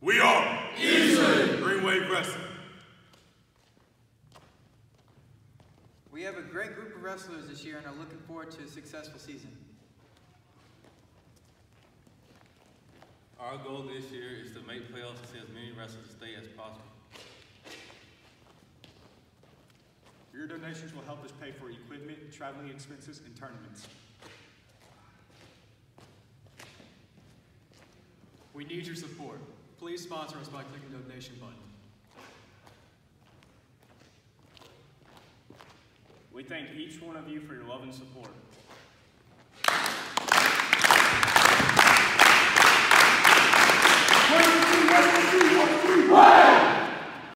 We are Easley! Green Wave Wrestling. We have a great group of wrestlers this year and are looking forward to a successful season. Our goal this year is to make playoffs and see as many wrestlers stay as possible. Your donations will help us pay for equipment, traveling expenses, and tournaments. We need your support. Please sponsor us by clicking the donation button. We thank each one of you for your love and support.